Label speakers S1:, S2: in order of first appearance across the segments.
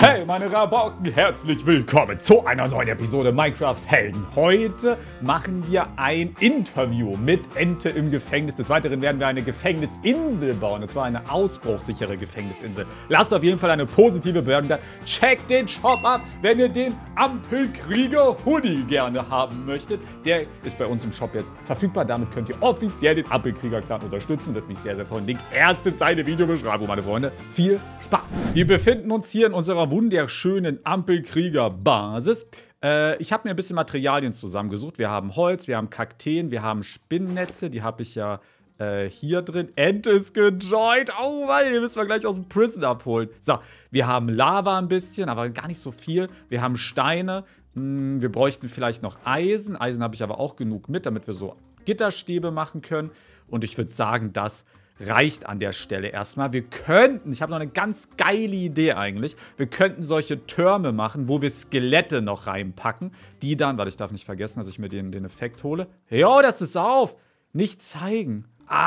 S1: Hey meine Rabauken, herzlich willkommen zu einer neuen Episode Minecraft Helden. Heute machen wir ein Interview mit Ente im Gefängnis. Des Weiteren werden wir eine Gefängnisinsel bauen, und zwar eine ausbruchssichere Gefängnisinsel. Lasst auf jeden Fall eine positive Bewertung da. Checkt den Shop ab, wenn ihr den Ampelkrieger Hoodie gerne haben möchtet. Der ist bei uns im Shop jetzt verfügbar. Damit könnt ihr offiziell den Ampelkrieger-Clan unterstützen. Wird mich sehr, sehr freuen. Link erst in seine Videobeschreibung, meine Freunde. Viel Spaß. Wir befinden uns hier in unserer wunderschönen Ampelkrieger-Basis. Ich habe mir ein bisschen Materialien zusammengesucht. Wir haben Holz, wir haben Kakteen, wir haben Spinnennetze. Die habe ich ja hier drin. Ente ist gejoint. Oh Mann, den müssen wir gleich aus dem Prison abholen. So, wir haben Lava ein bisschen, aber gar nicht so viel. Wir haben Steine. Wir bräuchten vielleicht noch Eisen. Eisen habe ich aber auch genug mit, damit wir so Gitterstäbe machen können. Und ich würde sagen, das reicht an der Stelle erstmal. Wir könnten, ich habe noch eine ganz geile Idee eigentlich, wir könnten solche Türme machen, wo wir Skelette noch reinpacken, die dann, weil ich darf nicht vergessen, dass ich mir den Effekt hole. Jo, das ist auf! Nicht zeigen.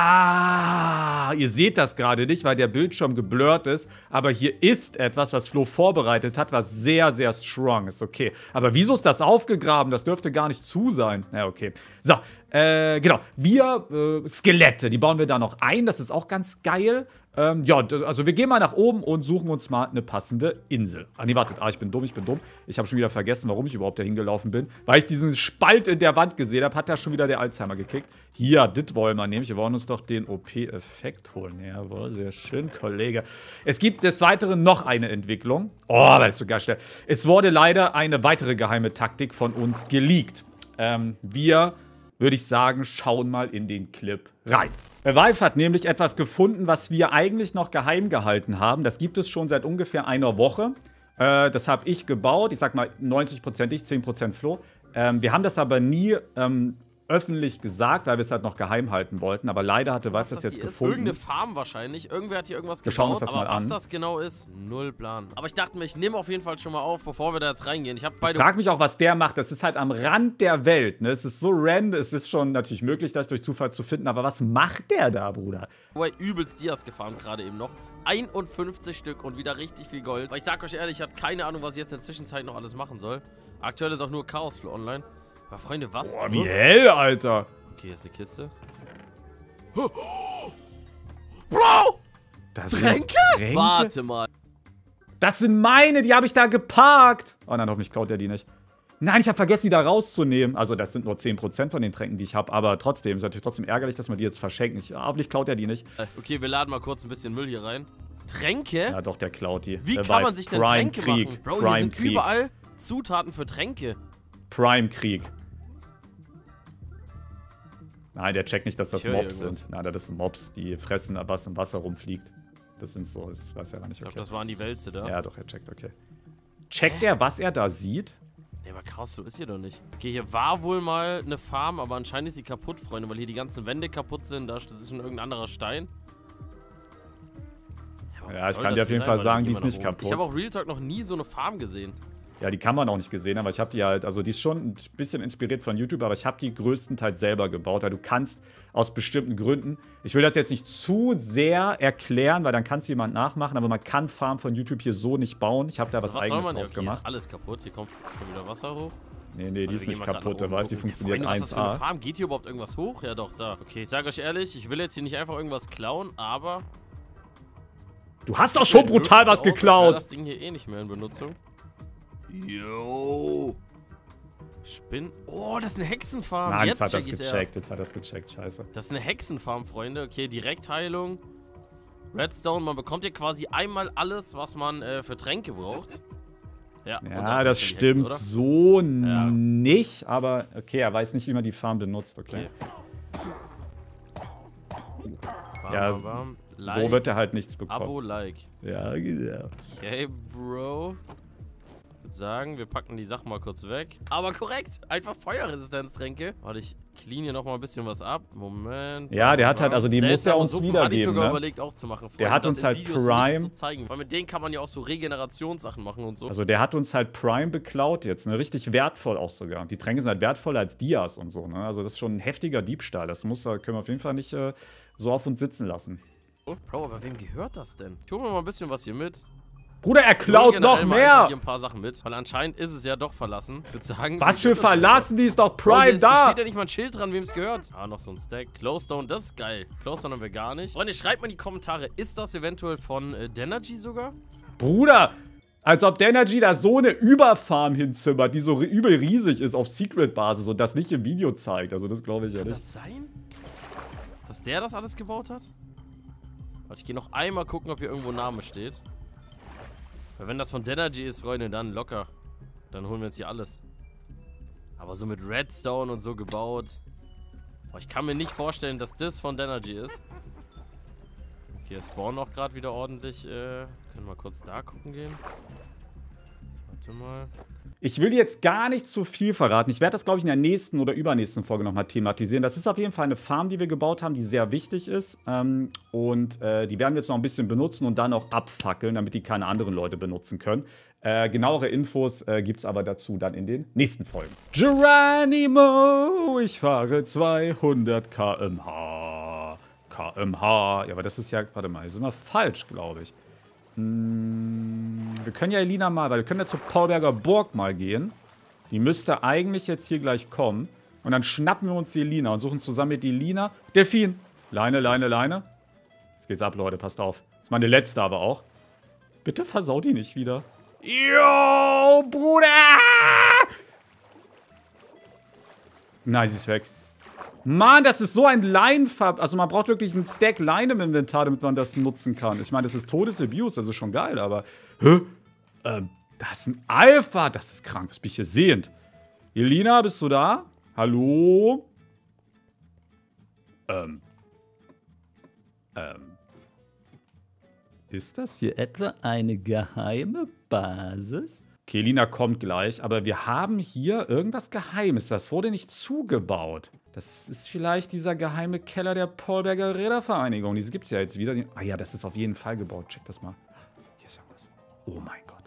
S1: Ah, ihr seht das gerade nicht, weil der Bildschirm geblurrt ist, aber hier ist etwas, was Flo vorbereitet hat, was sehr, sehr strong ist, okay. Aber wieso ist das aufgegraben? Das dürfte gar nicht zu sein. Ja, okay. So, genau. Skelette, die bauen wir da noch ein, das ist auch ganz geil. Ja, also wir gehen mal nach oben und suchen uns mal eine passende Insel. Ah, nee, wartet. Ah, ich bin dumm. Ich habe schon wieder vergessen, warum ich überhaupt da hingelaufen bin. Weil ich diesen Spalt in der Wand gesehen habe, hat da schon wieder der Alzheimer gekickt. Hier, das wollen wir nämlich. Wir wollen uns doch den OP-Effekt holen. Jawohl, sehr schön, Kollege. Es gibt des Weiteren noch eine Entwicklung. Oh, das ist so geil schnell. Es wurde leider eine weitere geheime Taktik von uns geleakt. Wir, würde ich sagen, schauen mal in den Clip rein. Valve hat nämlich etwas gefunden, was wir eigentlich noch geheim gehalten haben. Das gibt es schon seit ungefähr einer Woche. Das habe ich gebaut. Ich sag mal 90% ich, 10% Flo. Wir haben das aber nie öffentlich gesagt, weil wir es halt noch geheim halten wollten. Aber leider hatte Valve das jetzt gefunden.
S2: Irgendeine Farm wahrscheinlich. Irgendwer hat hier irgendwas gebaut.
S1: Wir schauen uns das mal an.
S2: Was das genau ist, null Plan. Aber ich dachte mir, ich nehme auf jeden Fall schon mal auf, bevor wir da jetzt reingehen. Ich
S1: frage mich auch, was der macht. Das ist halt am Rand der Welt. Ne? Es ist so random. Es ist schon natürlich möglich, das durch Zufall zu finden. Aber was macht der da, Bruder?
S2: Übelst Dias gefahren gerade eben noch. 51 Stück und wieder richtig viel Gold. Aber ich sag euch ehrlich, ich hatte keine Ahnung, was ich jetzt in der Zwischenzeit noch alles machen soll. Aktuell ist auch nur Chaos für online. Aber Freunde, was?
S1: Boah, wie hell, Alter.
S2: Okay, hier ist eine Kiste.
S1: Bro! Das
S2: Tränke? Warte mal.
S1: Das sind meine, die habe ich da geparkt. Oh nein, hoffentlich klaut er die nicht. Nein, ich habe vergessen, die da rauszunehmen. Also das sind nur 10% von den Tränken, die ich habe. Aber trotzdem, ist natürlich trotzdem ärgerlich, dass man die jetzt verschenkt. Hoffentlich klaut er die nicht.
S2: Okay, wir laden mal kurz ein bisschen Müll hier rein. Tränke?
S1: Ja doch, der klaut die.
S2: Wie kann man sich denn Tränke machen? Bro, hier sind
S1: Krieg.
S2: Überall Zutaten für Tränke.
S1: Prime-Krieg. Nein, der checkt nicht, dass das Mobs sind. Nein, das sind Mobs, die fressen, was im Wasser rumfliegt. Das sind so, das weiß er gar nicht. Okay.
S2: Ich glaube, das waren die Wälze da.
S1: Ja, doch, er checkt, okay. Checkt er, was er da sieht?
S2: Nee, aber Chaosflo ist hier doch nicht. Okay, hier war wohl mal eine Farm, aber anscheinend ist sie kaputt, Freunde, weil hier die ganzen Wände kaputt sind. Das ist schon irgendein anderer Stein.
S1: Ja, ich kann dir auf jeden Fall sagen, die ist nicht kaputt.
S2: Ich habe auch Real Talk noch nie so eine Farm gesehen.
S1: Ja, die kann man auch nicht gesehen, aber ich habe die halt, also die ist schon ein bisschen inspiriert von YouTube, aber ich habe die größtenteils selber gebaut, weil du kannst aus bestimmten Gründen, ich will das jetzt nicht zu sehr erklären, weil dann kann es jemand nachmachen, aber man kann Farm von YouTube hier so nicht bauen. Ich habe da was Eigenes draus gemacht.
S2: Hier ist alles kaputt, hier kommt schon wieder Wasser hoch.
S1: Nee, die ist nicht kaputt, der Wald, die funktioniert 1A.
S2: Was ist das für eine Farm? Geht hier überhaupt irgendwas hoch? Ja doch, da. Okay, ich sage euch ehrlich, ich will jetzt hier nicht einfach irgendwas klauen, aber...
S1: Du hast doch schon brutal was geklaut!
S2: Das Ding hier eh nicht mehr in Benutzung. Yo! Oh, das ist eine Hexenfarm.
S1: Nein, jetzt hat er das gecheckt, scheiße.
S2: Das ist eine Hexenfarm, Freunde. Okay, Direktheilung. Redstone, man bekommt hier quasi einmal alles, was man für Tränke braucht.
S1: Ja, das stimmt Hexe, so nicht, aber okay, er weiß nicht, wie man die Farm benutzt, okay. Ja, so wird er halt nichts bekommen.
S2: Abo, Like.
S1: Ja, genau.
S2: Okay, Bro. Ich würde sagen, wir packen die Sachen mal kurz weg. Aber korrekt, einfach Feuerresistenztränke. Warte, ich clean hier nochmal ein bisschen was ab. Moment.
S1: Ja, der hat halt, also die muss er uns wiedergeben,
S2: hatte ich sogar
S1: ne?
S2: überlegt auch zu machen.
S1: Der hat uns halt Prime
S2: zu zeigen, weil mit denen kann man ja auch so Regenerationssachen machen und so.
S1: Also der hat uns halt Prime beklaut jetzt, ne? Richtig wertvoll auch sogar. Die Tränke sind halt wertvoller als Dias und so, ne? Also das ist schon ein heftiger Diebstahl. Das können wir auf jeden Fall nicht so auf uns sitzen lassen.
S2: Bro, aber wem gehört das denn? Ich hole mir mal ein bisschen was hier mit.
S1: Bruder, er klaut noch mehr.
S2: Hier ein paar Sachen mit, weil anscheinend ist es ja doch verlassen. Ich würde sagen...
S1: Was für verlassen? Die ist doch Prime da.
S2: Da steht ja nicht mal ein Schild dran, wem es gehört. Ah, noch so ein Stack. Glowstone, das ist geil. Glowstone haben wir gar nicht. Freunde, schreibt mal in die Kommentare, ist das eventuell von Denergy sogar?
S1: Bruder, als ob Denergy da so eine Überfarm hinzimmert, die so übel riesig ist auf Secret-Basis und das nicht im Video zeigt. Also das glaube ich ja nicht.
S2: Kann das sein? Dass der das alles gebaut hat? Warte, ich gehe noch einmal gucken, ob hier irgendwo ein Name steht. Weil wenn das von Denergy ist, Freunde, dann locker. Dann holen wir uns hier alles. Aber so mit Redstone und so gebaut. Aber ich kann mir nicht vorstellen, dass das von Denergy ist. Okay, es spawnen auch gerade wieder ordentlich. Können wir mal kurz da gucken gehen. Warte mal.
S1: Ich will jetzt gar nicht zu viel verraten. Ich werde das, glaube ich, in der nächsten oder übernächsten Folge nochmal thematisieren. Das ist auf jeden Fall eine Farm, die wir gebaut haben, die sehr wichtig ist. Die werden wir jetzt noch ein bisschen benutzen und dann auch abfackeln, damit die keine anderen Leute benutzen können. Genauere Infos gibt es aber dazu dann in den nächsten Folgen. Geronimo, ich fahre 200 km/h. Ja, aber das ist ja, warte mal, ist immer falsch, glaube ich. Wir können ja Elina mal, weil wir können ja zur Paulberger Burg mal gehen. Die müsste eigentlich jetzt hier gleich kommen. Und dann schnappen wir uns die Elina und suchen zusammen mit die Elina. Delfin. Leine, Leine, Leine. Jetzt geht's ab, Leute, passt auf. Das ist meine letzte aber auch. Bitte versau die nicht wieder. Yo, Bruder! Nein, sie ist weg. Mann, das ist so ein Leinenfarb. Also man braucht wirklich einen Stack Leine im Inventar, damit man das nutzen kann. Ich meine, das ist Todesabuse, das ist schon geil, aber... Hä? Das ist ein Alpha. Das ist krank, das bin ich hier sehend. Elina, bist du da? Hallo? Ist das hier etwa eine geheime Basis? Okay, Elina kommt gleich, aber wir haben hier irgendwas Geheimes. Das wurde nicht zugebaut. Das ist vielleicht dieser geheime Keller der Paulberger Rädervereinigung. Diese gibt es ja jetzt wieder. Ah ja, das ist auf jeden Fall gebaut. Check das mal. Hier ist irgendwas. Oh mein Gott.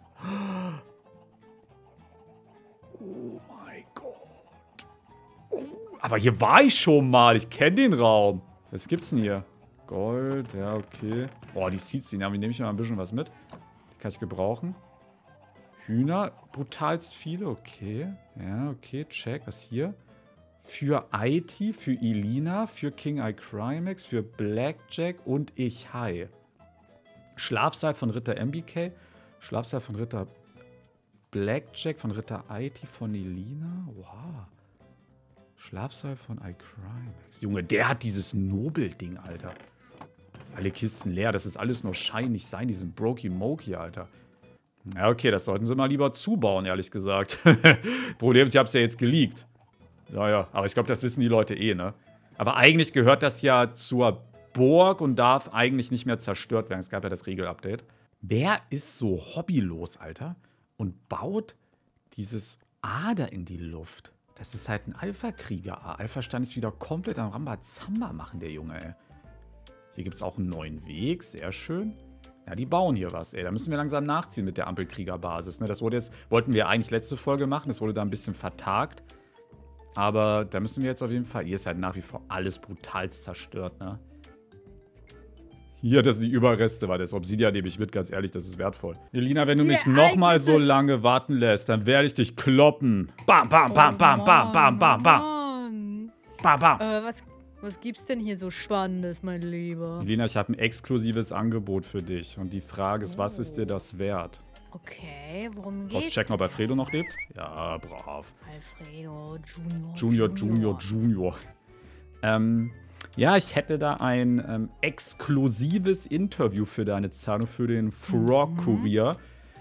S1: Oh mein Gott. Aber hier war ich schon mal. Ich kenne den Raum. Was gibt's denn hier? Gold, ja, okay. Oh, die Seeds, die nehme ich mal ein bisschen was mit. Die kann ich gebrauchen. Hühner, brutalst viele, okay. Ja, okay, check. Was hier? Für IT, für Elina, für King I Crimex, für Blackjack und ich Hi. Schlafsaal von Ritter MBK. Schlafsaal von Ritter Blackjack, von Ritter IT, von Elina. Wow. Schlafsaal von I Crimex. Junge, der hat dieses Nobelding, Alter. Alle Kisten leer. Das ist alles nur Schein, nicht sein, diesen Brokey-Mokey, Alter. Ja, okay, das sollten sie mal lieber zubauen, ehrlich gesagt. Problem ist, ich hab's ja jetzt geleakt. Ja, aber ich glaube, das wissen die Leute eh, ne? Aber eigentlich gehört das ja zur Burg und darf eigentlich nicht mehr zerstört werden. Es gab ja das Regelupdate. Wer ist so hobbylos, Alter, und baut dieses Ader in die Luft? Das ist halt ein Alpha-Krieger. Alpha-Stand ist wieder komplett am Rambazamba machen, der Junge, ey. Hier gibt es auch einen neuen Weg, sehr schön. Ja, die bauen hier was, ey. Da müssen wir langsam nachziehen mit der Ampelkriegerbasis, ne? Das wurde jetzt, wollten wir eigentlich letzte Folge machen, das wurde da ein bisschen vertagt. Aber da müssen wir jetzt auf jeden Fall, hier ist halt nach wie vor alles brutalst zerstört, ne? Hier, das sind die Überreste, weil das Obsidian nehme ich mit, ganz ehrlich, das ist wertvoll. Elina, wenn du mich nochmal so lange warten lässt, dann werde ich dich kloppen. Bam, bam, bam, bam, bam, bam, bam, bam. Bam, bam.
S3: Was gibt's denn hier so Spannendes, mein Lieber?
S1: Elina, ich habe ein exklusives Angebot für dich. Und die Frage ist, was ist dir das wert?
S3: Okay, worum geht's?
S1: Wolltest du checken, ob Alfredo noch lebt? Ja, brav.
S3: Alfredo Junior.
S1: Ja, ich hätte da ein exklusives Interview für deine Zahlung, für den Frog-Kurier.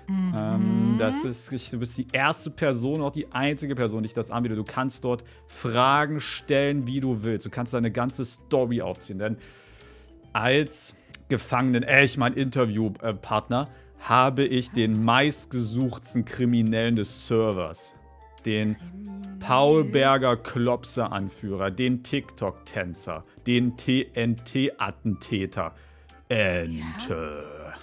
S1: Du bist die erste Person, auch die einzige Person, die ich das anbiete. Du kannst dort Fragen stellen, wie du willst. Du kannst deine ganze Story aufziehen. Denn als Interviewpartner, habe ich den meistgesuchten Kriminellen des Servers. Den Paulberger Klopse-Anführer, den TikTok-Tänzer, den TNT-Attentäter. Ente.
S3: Ja?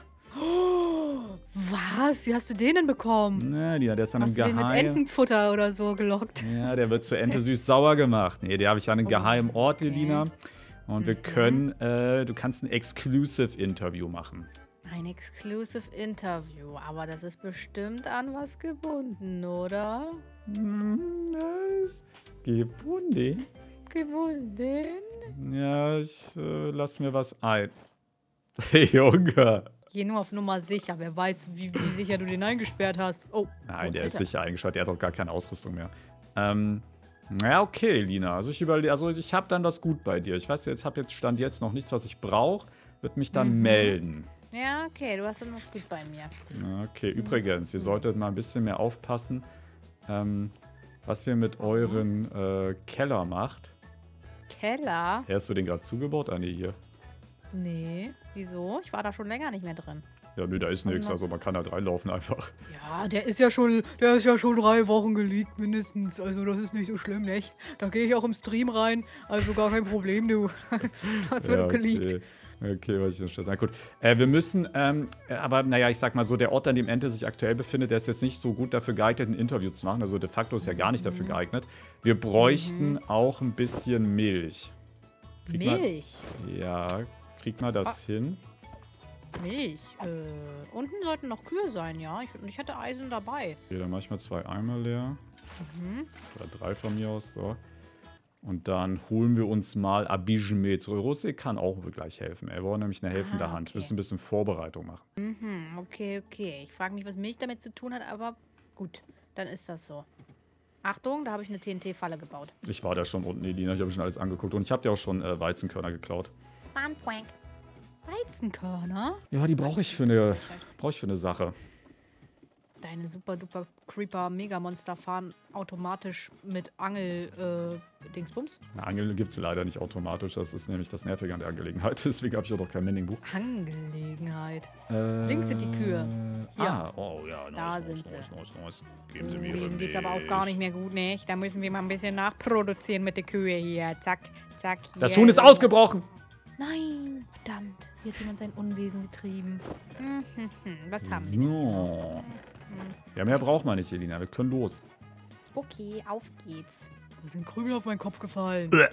S3: Was? Wie hast du den denn bekommen?
S1: Na, der ist dann im Geheimen.
S3: Hast du den mit Entenfutter oder so gelockt?
S1: Ja, der wird zur Ente süß-sauer gemacht. Nee, der habe ich an einem geheimen Ort, Elina. Und wir können, du kannst ein Exclusive-Interview machen.
S3: Ein Exclusive Interview, aber das ist bestimmt an was gebunden, oder?
S1: Das gebunden?
S3: Gebunden?
S1: Ja, ich lass mir was ein. Hey, Junge.
S3: Geh nur auf Nummer sicher. Wer weiß, wie sicher du den eingesperrt hast. Oh.
S1: Nein, der ist
S3: Alter.
S1: sicher eingesperrt. Der hat doch gar keine Ausrüstung mehr. Ja, okay, Lina. Also ich überlege, also ich habe dann was gut bei dir. Ich weiß jetzt, habe jetzt Stand jetzt noch nichts, was ich brauche. Wird mich dann melden.
S3: Ja, okay, du hast dann was gut bei mir.
S1: Okay, übrigens, ihr solltet mal ein bisschen mehr aufpassen, was ihr mit euren Keller macht.
S3: Keller?
S1: Hast du den gerade zugebaut? Ah, nee, hier.
S3: Nee. Wieso? Ich war da schon länger nicht mehr drin.
S1: Ja, nö, da ist nichts. Also man kann halt reinlaufen einfach.
S3: Ja, der ist ja schon 3 Wochen geleakt mindestens. Also das ist nicht so schlimm, nicht? Da gehe ich auch im Stream rein. Also gar kein Problem, du. Das wird
S1: Ja,
S3: geleakt.
S1: Okay, was ich noch sagen. Gut. Wir müssen, aber naja, ich sag mal so, der Ort, an dem Ente sich aktuell befindet, der ist jetzt nicht so gut dafür geeignet, ein Interview zu machen. Also de facto ist er gar nicht dafür geeignet. Wir bräuchten auch ein bisschen Milch.
S3: Milch?
S1: Ja, kriegt man das hin?
S3: Milch? Unten sollten noch Kühe sein, ja. Ich hätte Eisen dabei.
S1: Okay, dann mach ich mal 2 Eimer leer. Oder 3 von mir aus, so. Und dann holen wir uns mal Abijime zurück. Rosé kann auch gleich helfen. Er braucht nämlich eine helfende Hand. Wir müssen ein bisschen Vorbereitung machen.
S3: Okay. Ich frage mich, was Milch damit zu tun hat, aber gut, dann ist das so. Achtung, da habe ich eine TNT-Falle gebaut.
S1: Ich war da schon unten, Elina. Ich habe schon alles angeguckt. Und ich habe dir auch schon Weizenkörner geklaut.
S3: Weizenkörner?
S1: Ja, die brauche ich für eine Sache.
S3: Deine super-duper Creeper-Megamonster fahren automatisch mit Angel-Dingsbums?
S1: Eine Angel gibt es leider nicht automatisch. Das ist nämlich das Nervige an der Angelegenheit. Deswegen habe ich auch noch kein Mending-Buch.
S3: Angelegenheit. Links sind die Kühe. Hier.
S1: Oh ja,
S3: Da
S1: nice.
S3: sind sie.
S1: Nice. Geben Sie mir Ihre
S3: Denen geht's aber auch
S1: Milch.
S3: gar nicht mehr gut, nicht? Da müssen wir mal ein bisschen nachproduzieren mit der Kühe hier. Zack. Hier.
S1: Das Huhn ist ausgebrochen!
S3: Nein, verdammt. Hier hat jemand sein Unwesen getrieben. Was haben wir?
S1: So. Ja, mehr braucht man nicht, Elina. Wir können los.
S3: Okay, auf geht's. Da sind Krümel auf meinen Kopf gefallen.
S1: Bäh.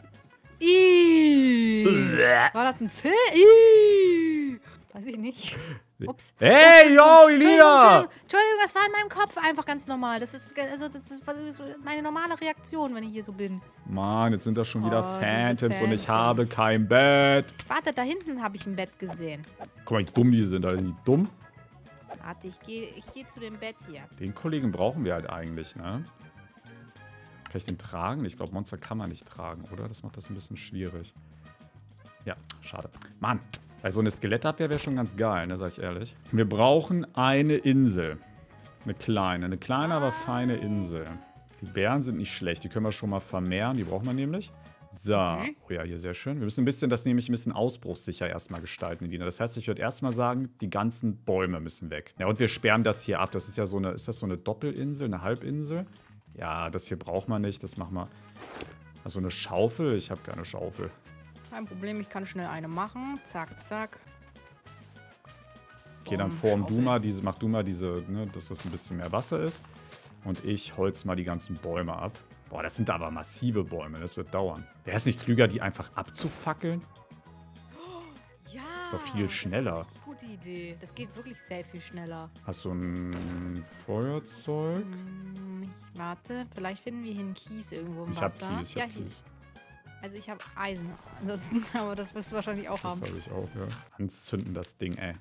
S3: War das ein Fisch? Weiß ich nicht. Ups.
S1: Hey, yo, Elina!
S3: Entschuldigung, das war in meinem Kopf einfach ganz normal. Das ist meine normale Reaktion, wenn ich hier so bin.
S1: Mann, jetzt sind das schon wieder
S3: diese
S1: Phantoms und ich
S3: Phantoms.
S1: habe kein Bett.
S3: Warte, da hinten habe ich ein Bett gesehen.
S1: Guck mal, wie dumm die sind. Alter. Sind die dumm?
S3: Warte, ich geh zu dem Bett hier.
S1: Den Kollegen brauchen wir halt eigentlich, ne? Kann ich den tragen? Ich glaube, Monster kann man nicht tragen, oder? Das macht das ein bisschen schwierig. Ja, schade. Mann, weil so eine Skelettabwehr wäre schon ganz geil, ne, sag ich ehrlich. Wir brauchen eine Insel. Eine kleine, aber feine Insel. Die Bären sind nicht schlecht, die können wir schon mal vermehren, die brauchen wir nämlich. So, oh ja, hier sehr schön. Wir müssen das nämlich ein bisschen ausbruchssicher erstmal gestalten, Elina. Das heißt, ich würde erstmal sagen, die ganzen Bäume müssen weg. Ja, und wir sperren das hier ab. Das ist ja so eine, ist das so eine Doppelinsel, eine Halbinsel? Ja, das hier braucht man nicht, das machen wir. Also eine Schaufel? Ich habe keine Schaufel.
S3: Kein Problem, ich kann schnell eine machen. Zack, zack.
S1: Okay, dann mach du mal diese, ne, dass das ein bisschen mehr Wasser ist. Und ich holz mal die ganzen Bäume ab. Boah, das sind aber massive Bäume, das wird dauern. Wäre es nicht klüger, die einfach abzufackeln?
S3: Ja.
S1: Ist doch viel schneller.
S3: Das ist eine gute Idee. Das geht wirklich sehr viel schneller.
S1: Hast du ein Feuerzeug?
S3: Warte, vielleicht finden wir hier einen Kies irgendwo im
S1: Ich hab
S3: Wasser.
S1: Kies, ich hab Kies.
S3: Also ich habe Eisen. Ansonsten, aber das wirst du wahrscheinlich auch
S1: Das
S3: haben.
S1: habe ich auch, ja. Anzünden das Ding, ey.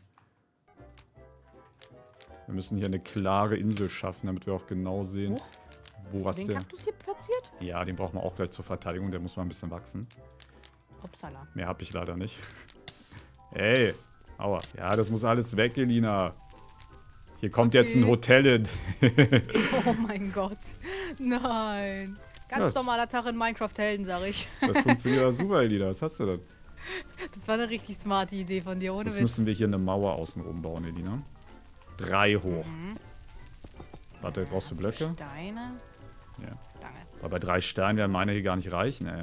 S1: Wir müssen hier eine klare Insel schaffen, damit wir auch genau sehen, wo was
S3: Den
S1: der...
S3: Kaktus hier platziert?
S1: Ja, den brauchen wir auch gleich zur Verteidigung. Der muss mal ein bisschen wachsen.
S3: Upsala.
S1: Mehr habe ich leider nicht. Ey, aua. Ja, das muss alles weg, Elina. Hier kommt jetzt ein Hotel hin.
S3: Oh mein Gott. Nein. Ganz
S1: Ja.
S3: normaler Tag in Minecraft-Helden, sag ich.
S1: Das funktioniert ja super, Elina. Was hast du denn?
S3: Das war eine richtig smarte Idee von dir, ohne
S1: Jetzt
S3: Witz.
S1: müssen wir hier eine Mauer außenrum bauen, Elina. 3 hoch. Warte, brauchst du Blöcke?
S3: Steine?
S1: Ja.
S3: Danke.
S1: Aber bei 3 Steinen werden meine hier gar nicht reichen, ey.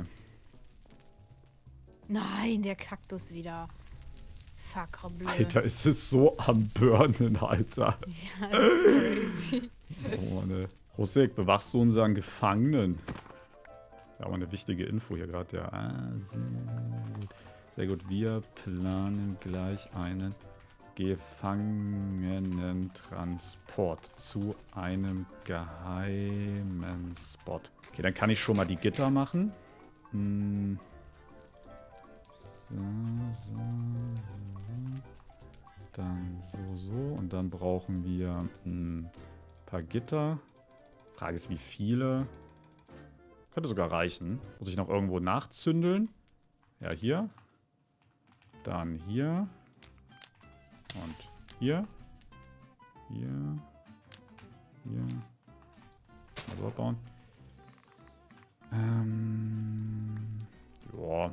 S3: Nein, der Kaktus wieder. Sacrebleu.
S1: Alter, ist es so am Burnen, Alter.
S3: Ja, das ist crazy.
S1: Oh, Mann, ey. Rosek, bewachst du unseren Gefangenen? Ja, aber eine wichtige Info hier gerade, ja. Ah, sehr gut. Sehr gut, wir planen gleich einen Gefangenentransport zu einem geheimen Spot. Okay, dann kann ich schon mal die Gitter machen. So. Dann so. Und dann brauchen wir ein paar Gitter. Frage ist, wie viele. Könnte sogar reichen. Muss ich noch irgendwo nachzündeln? Ja, hier. Dann hier. Und hier. Hier. Mal dort bauen. Ja.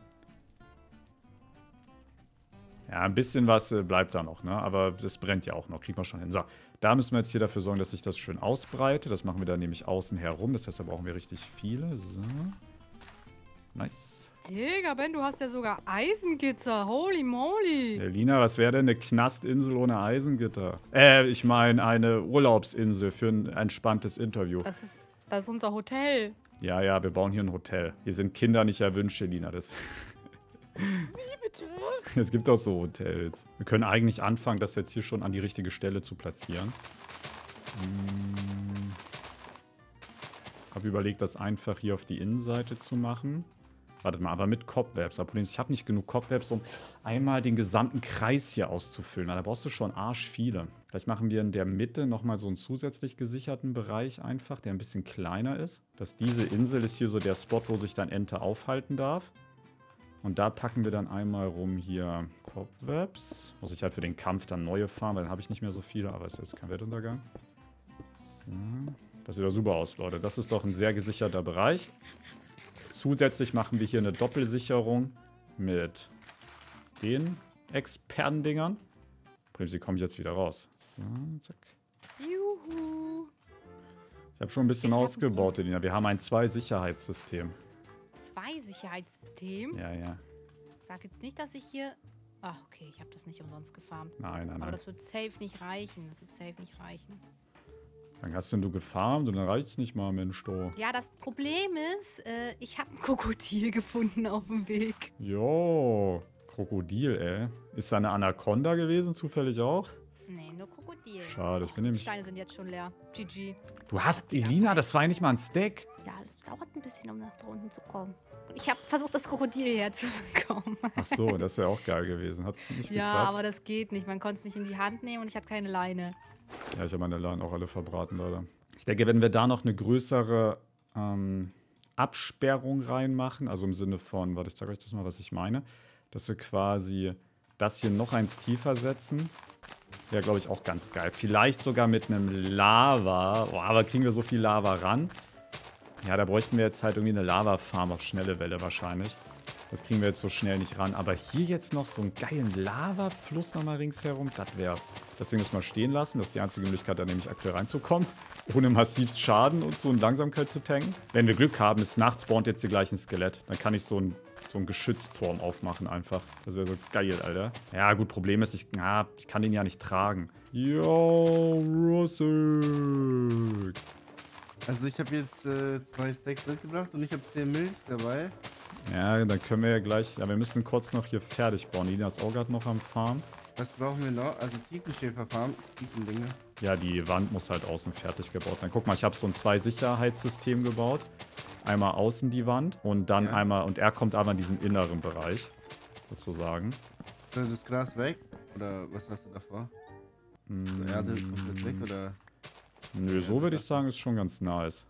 S1: Ja, ein bisschen was bleibt da noch, ne? Aber das brennt ja auch noch. Kriegen wir schon hin. So, da müssen wir jetzt hier dafür sorgen, dass sich das schön ausbreitet. Das machen wir dann nämlich außen herum. Das heißt, da brauchen wir richtig viele. So. Nice.
S3: Digga, Ben, du hast ja sogar Eisengitter. Holy moly.
S1: Lina, was wäre denn eine Knastinsel ohne Eisengitter? Ich meine eine Urlaubsinsel für ein entspanntes Interview.
S3: Das ist unser Hotel.
S1: Ja, ja, wir bauen hier ein Hotel. Hier sind Kinder nicht erwünscht, Lina. Das
S3: Wie bitte?
S1: Es gibt auch so Hotels. Wir können eigentlich anfangen, das jetzt hier schon an die richtige Stelle zu platzieren. Habe überlegt, das einfach hier auf die Innenseite zu machen. Wartet mal, aber mit Cobwebs. Das Problem ist, ich habe nicht genug Cobwebs, um einmal den gesamten Kreis hier auszufüllen. Da brauchst du schon arsch viele. Vielleicht machen wir in der Mitte nochmal so einen zusätzlich gesicherten Bereich einfach, der ein bisschen kleiner ist. Dass diese Insel ist hier so der Spot, wo sich dann Ente aufhalten darf. Und da packen wir dann einmal rum hier Cobwebs. Muss ich halt für den Kampf dann neue farmen, weil dann habe ich nicht mehr so viele, aber es ist jetzt kein Weltuntergang. So. Das sieht doch super aus, Leute. Das ist doch ein sehr gesicherter Bereich. Zusätzlich machen wir hier eine Doppelsicherung mit den Expertendingern. Sie kommen jetzt wieder raus. So, zack.
S3: Juhu.
S1: Ich habe schon ein bisschen ausgebaut, Elina. Wir haben ein 2-Sicherheitssystem.
S3: 2-Sicherheitssystem?
S1: Ja, ja.
S3: Sag jetzt nicht, dass ich hier... Ach, okay, ich habe das nicht umsonst gefarmt.
S1: Nein.
S3: Aber das wird safe nicht reichen.
S1: Dann hast denn du gefarmt und dann reicht es nicht mal, Mensch, du.
S3: Ja, das Problem ist, ich habe ein Krokodil gefunden auf dem Weg.
S1: Jo, Krokodil, ey. Ist da eine Anaconda gewesen, zufällig auch?
S3: Nee, nur Krokodil.
S1: Schade, ich bin
S3: Die
S1: nämlich...
S3: Steine sind jetzt schon leer. GG.
S1: Du hast, Elina, das war ja nicht mal ein Steak.
S3: Ja, es dauert ein bisschen, um nach da unten zu kommen. Und ich habe versucht, das Krokodil herzubekommen.
S1: Ach so, das wäre auch geil gewesen. Hat es nicht
S3: Ja,
S1: geklappt?
S3: aber das geht nicht. Man konnte es nicht in die Hand nehmen und ich hatte keine Leine.
S1: Ja, ich habe meine Laden auch alle verbraten, leider. Ich denke, wenn wir da noch eine größere Absperrung reinmachen, also im Sinne von, warte, ich zeige euch das mal, was ich meine, dass wir quasi das hier noch eins tiefer setzen, wäre, glaube ich, auch ganz geil. Vielleicht sogar mit einem Lava. Oh, aber kriegen wir so viel Lava ran? Ja, da bräuchten wir jetzt halt irgendwie eine Lava-Farm auf schnelle Welle wahrscheinlich. Das kriegen wir jetzt so schnell nicht ran. Aber hier jetzt noch so einen geilen Lava-Fluss nochmal ringsherum, das wär's. Deswegen müssen wir stehen lassen. Das ist die einzige Möglichkeit, da nämlich aktuell reinzukommen. Ohne massiv Schaden und so in Langsamkeit zu tanken. Wenn wir Glück haben, ist nachts spawnt jetzt hier gleich ein Skelett. Dann kann ich so ein Geschützturm aufmachen einfach. Das wäre so geil, Alter. Ja, gut, Problem ist, ich kann den ja nicht tragen. Yo, Russell.
S4: Also ich habe jetzt 2 Stacks mitgebracht und ich habe 10 Milch dabei.
S1: Ja, dann können wir ja gleich... Ja, wir müssen kurz noch hier fertig bauen. Linas Auge hat noch am Farm.
S4: Was brauchen wir noch? Also Tiefenschäferfarm, Tiefendinge.
S1: Ja, die Wand muss halt außen fertig gebaut werden. Guck mal, ich habe so ein 2-Sicherheitssystem gebaut. Einmal außen die Wand und dann einmal... Und er kommt aber in diesen inneren Bereich, sozusagen.
S4: Soll das Gras weg? Oder was hast du davor? So Erde komplett weg, oder?
S1: Nö, so würde ich sagen, ist schon ganz nice.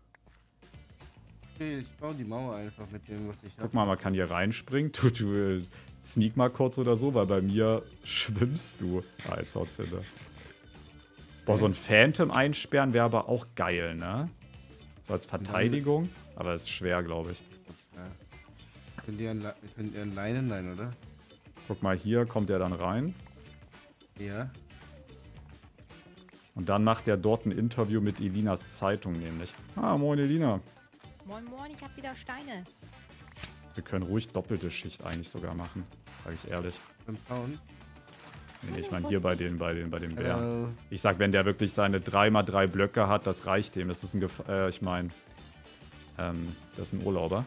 S4: Okay, ich baue die Mauer einfach mit dem, was ich habe.
S1: Guck mal, man kann hier reinspringen. Du sneak mal kurz oder so, weil bei mir schwimmst du. Ah, jetzt haut's hinter. Boah, so ein Phantom einsperren wäre aber auch geil, ne? So als Verteidigung. Aber ist schwer, glaube ich.
S4: Ja. Könnt ihr an Leinen rein, oder?
S1: Guck mal, hier kommt er dann rein.
S4: Ja.
S1: Und dann macht er dort ein Interview mit Elinas Zeitung nämlich. Ah, moin Elina.
S3: Moin, moin, ich hab wieder Steine.
S1: Wir können ruhig doppelte Schicht eigentlich sogar machen. Sag ich ehrlich.
S4: Beim Zaun.
S1: Nee, ich meine hier bei den Bären. Ich sag, wenn der wirklich seine 3x3 Blöcke hat, das reicht dem. Das ist ein das ist ein Urlauber.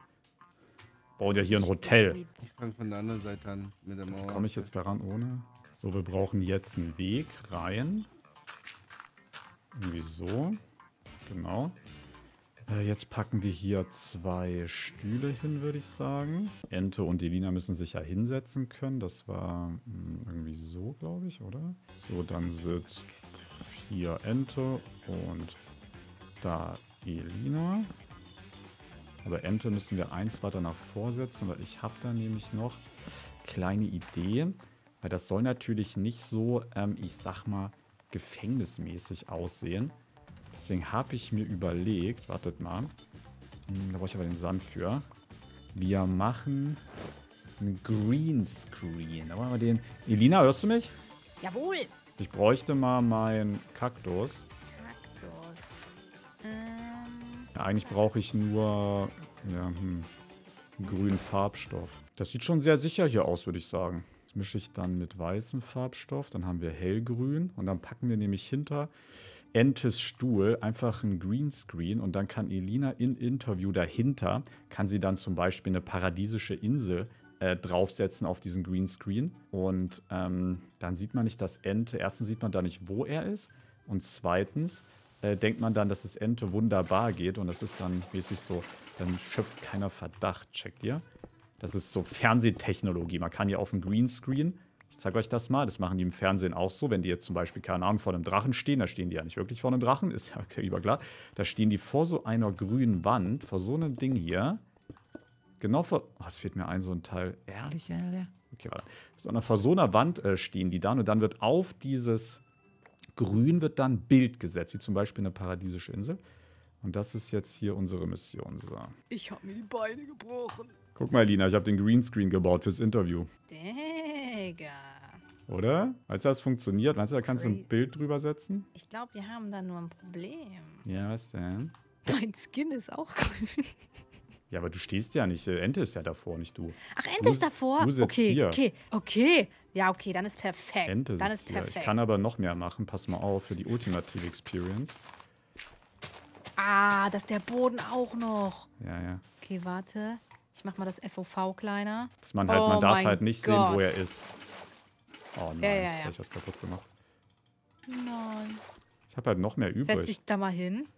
S1: Bauen ja hier ein Hotel.
S4: Ich fange von der anderen Seite an mit der Mauer.
S1: Komme ich jetzt daran ohne? So, wir brauchen jetzt einen Weg rein. Irgendwie so. Genau. Jetzt packen wir hier 2 Stühle hin, würde ich sagen. Ente und Elina müssen sich ja hinsetzen können. Das war irgendwie so, glaube ich, oder? So, dann sitzt hier Ente und da Elina. Aber Ente müssen wir eins weiter nach vorsetzen, weil ich habe da nämlich noch kleine Idee. Weil das soll natürlich nicht so, ich sag mal, gefängnismäßig aussehen. Deswegen habe ich mir überlegt, wartet mal, da brauche ich aber den Sand für. Wir machen einen Greenscreen. Da wollen wir den. Elina, hörst du mich?
S3: Jawohl.
S1: Ich bräuchte mal meinen Kaktus. Ja, eigentlich brauche ich nur einen grünen Farbstoff. Das sieht schon sehr sicher hier aus, würde ich sagen. Das mische ich dann mit weißem Farbstoff. Dann haben wir hellgrün. Und dann packen wir nämlich hinter Entes Stuhl einfach ein Greenscreen. Und dann kann Elina im Interview dahinter, kann sie dann zum Beispiel eine paradiesische Insel draufsetzen auf diesen Greenscreen. Und dann sieht man nicht, dass Ente, erstens sieht man da nicht, wo er ist. Und zweitens denkt man dann, dass es Ente wunderbar geht. Und das ist dann mäßig so, dann schöpft keiner Verdacht, checkt ihr? Das ist so Fernsehtechnologie. Man kann ja auf dem Greenscreen, ich zeige euch das mal, das machen die im Fernsehen auch so, wenn die jetzt zum Beispiel, keine Ahnung, vor einem Drachen stehen, da stehen die ja nicht wirklich vor einem Drachen, ist ja lieber klar, da stehen die vor so einer grünen Wand, vor so einem Ding hier, genau vor, oh, es fehlt mir ein, so ein Teil, ehrlich, okay, warte, vor so einer Wand stehen die dann und dann wird auf dieses Grün wird dann ein Bild gesetzt, wie zum Beispiel eine paradiesische Insel. Und das ist jetzt hier unsere Mission. So.
S3: Ich habe mir die Beine gebrochen.
S1: Guck mal, Lina, ich habe den Greenscreen gebaut fürs Interview.
S3: Digga.
S1: Oder? Meinst du, das funktioniert? Meinst du, da kannst du ein Bild drüber setzen?
S3: Ich glaube, wir haben da nur ein Problem.
S1: Ja, was denn?
S3: Mein Skin ist auch grün.
S1: Ja, aber du stehst ja nicht. Ente ist ja davor, nicht du.
S3: Ach, Ente ist davor?
S1: Du sitzt hier.
S3: Okay. Ja, okay, dann ist perfekt.
S1: Ente
S3: dann
S1: sitzt
S3: ist perfekt.
S1: Hier. Ich kann aber noch mehr machen. Pass mal auf, für die ultimative Experience.
S3: Ah, das ist der Boden auch noch.
S1: Ja.
S3: Okay, warte. Ich mach mal das FOV kleiner.
S1: Dass man halt, man darf halt nicht sehen, wo er ist. Oh nein, jetzt habe ich was kaputt gemacht.
S3: Nein.
S1: Ich habe halt noch mehr übrig.
S3: Setz dich da mal hin.